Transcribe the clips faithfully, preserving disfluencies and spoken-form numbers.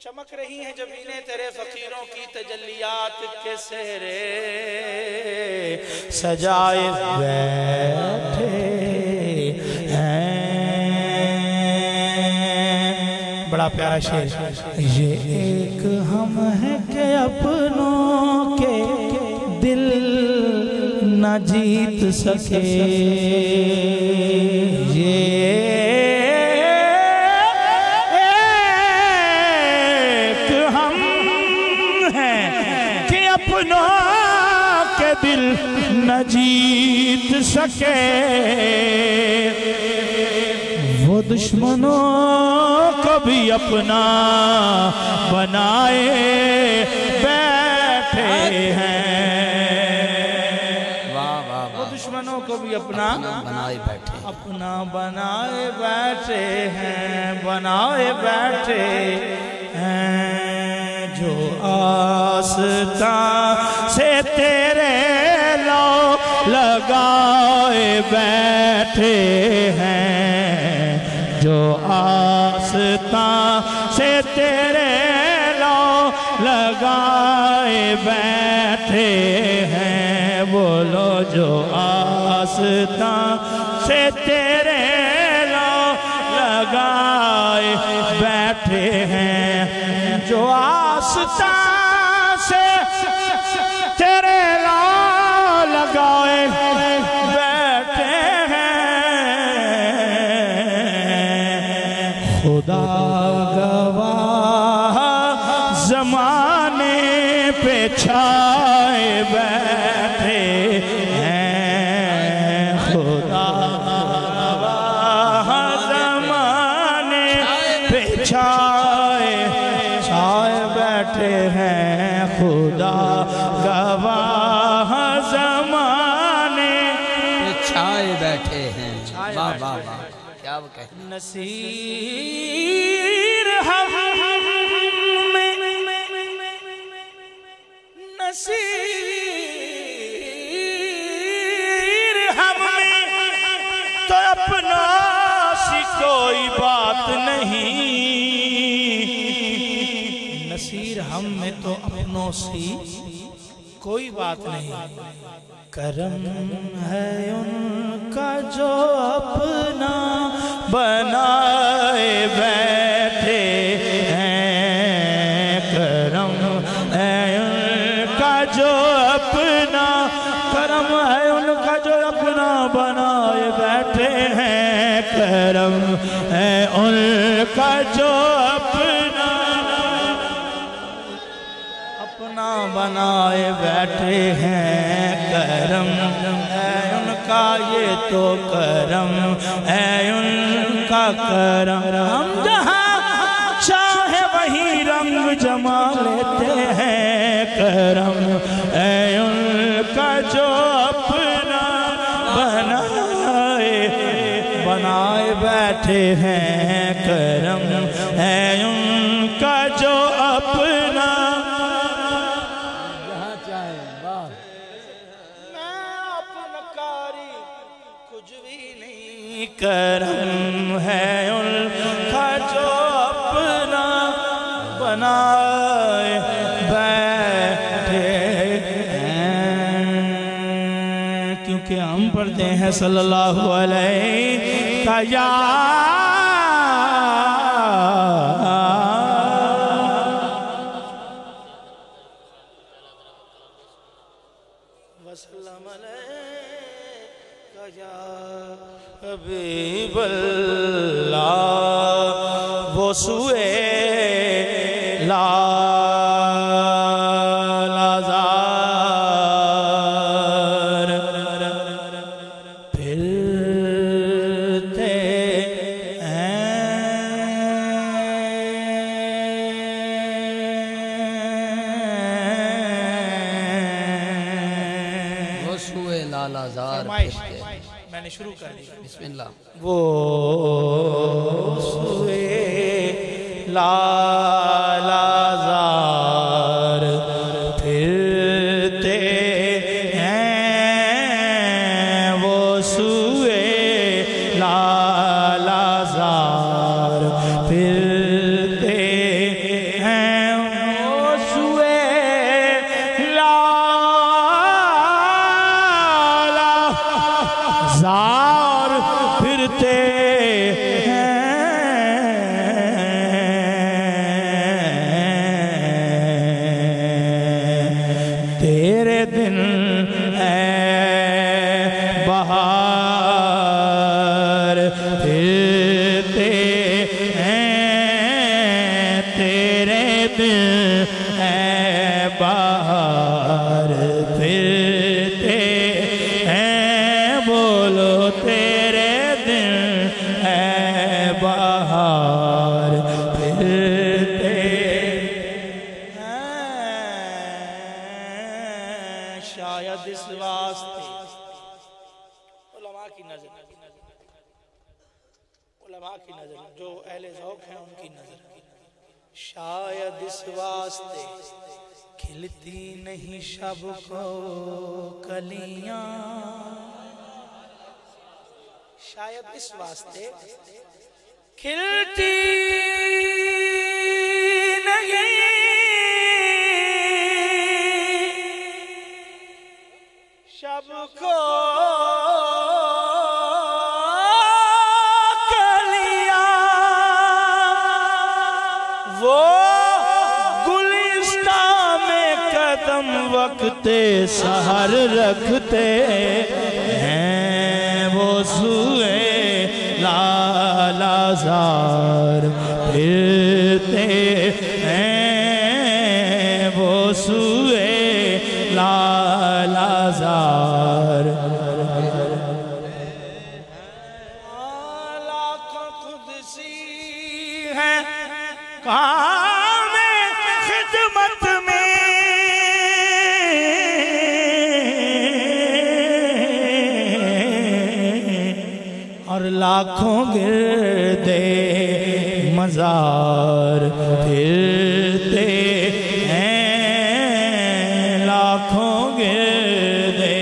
چمک رہی ہیں جبینیں تیرے فقیروں کی تجلیات کے سہرے سجائے بیٹھے ہیں. بڑا پیارا شعر. یہ ایک ہم ہیں کہ اپنوں کے دل نہ جیت سکے. یہ ایک ہم ہیں کہ اپنوں کے دل نہ جیت سکے. وہ دشمنوں کو بھی اپنا بنائے بیٹھے ہیں. وہ دشمنوں کو بھی اپنا بنائے بیٹھے اپنا بنائے بیٹھے ہیں بنائے بیٹھے ہیں. جو آستان سے تیرے لو لگائے بیٹھے ہیں. جو آستان سے تیرے لو لگائے بیٹھے ہیں. بولو جو آستان سے تیرے لو لگائے بیٹھے ہیں. جو آستان سے تیرے لو لگائے بیٹھے ہیں. خدا گواہ زمانے پہ چھائے بیٹھے ہیں. خدا گواہ زمانے پہ چھائے چھائے بیٹھے ہیں. خدا گواہ زمانے پہ چھائے بیٹھے ہیں. واہ واہ واہ کیا وہ کہتے ہیں. نصیر ہم میں نصیر ہم میں تو اپنا سی کوئی بات نہیں. نصیر ہم میں تو اپنوں سی کوئی بات نہیں. کرم ہے ان کا جو اپنا بنائے بیٹھے ہیں. کرم ہے ان کا جو اپنا کرم ہے ان کا جو اپنا بنائے بیٹھے ہیں. کرم ہے ان کا جو اپنا اپنا بنائے بیٹھے ہیں. کرم ہے ان کا یہ تو کرم ہے ان کا کرم. ہم جہاں چاہے وہیں رنگ جما لیتے ہیں. کرم ہے ان کا جو اپنا بنائے بنائے بیٹھے ہیں. کرم ہے ان کا جو اپنا کرم ہے ان کا جو اپنا بنائے بیٹھے ہیں. کیونکہ ہم پڑھتے ہیں صلی اللہ علیہ کا یا وسلم علیہ کا یا حبیب اللہ. وہ سوئے لازار پھرتے ہیں. وہ سوئے لالازار میں نے شروع کر دی. بسم اللہ. وہ سوئے لالازار پھرتے ہیں. وہ سوئے لالازار پھرتے ہیں. دن اے باہر پھرتے ہیں بولو تیرے دن اے باہر پھرتے ہیں شاید اس واسطے علماء کی نظر علماء کی نظر جو اہل ذوق ہیں ان کی نظر شاید اس واسطے کھلتی نہیں شب کو کلیاں شاید اس واسطے کھلتی نہیں شب کو وقت سحر رکھتے ہیں وہ سوئے لالا زار پھرتے ہیں وہ سوئے لالا زار لاکھوں قدسی ہیں کام خدمت میں اور لاکھوں گردے مزار پھرتے ہیں لاکھوں گردے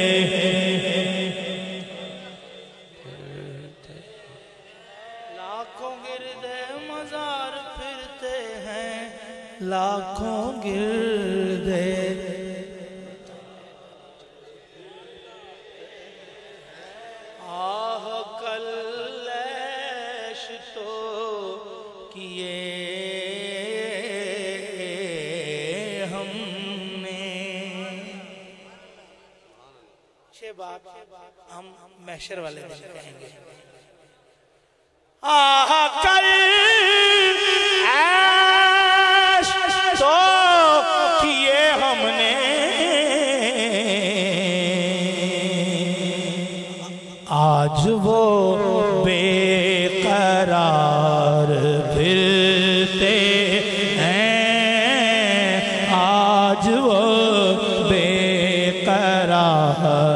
لاکھوں گردے مزار پھرتے ہیں لاکھوں گردے ہم محشر والے دن کہیں گے آہ کل عیش تو کیے ہم نے آج وہ بے قرار پھرتے ہیں آج وہ بے قرار